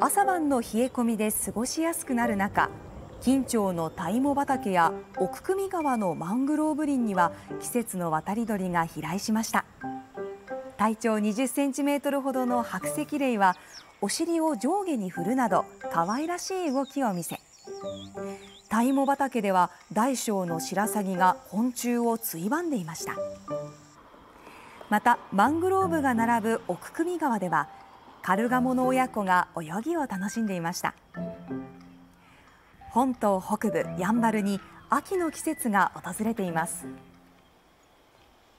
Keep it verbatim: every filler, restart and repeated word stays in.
朝晩の冷え込みで過ごしやすくなる中、金町のタイモ畑や奥久美川のマングローブ林には季節の渡り鳥が飛来しました。体長にじゅっセンチメートルほどの白石霊はお尻を上下に振るなど可愛らしい動きを見せ、タイモ畑では大小のシラサギが昆虫をついばんでいました。またマングローブが並ぶ奥久美川ではカルガモの親子が泳ぎを楽しんでいました。本島北部やんばるに秋の季節が訪れています。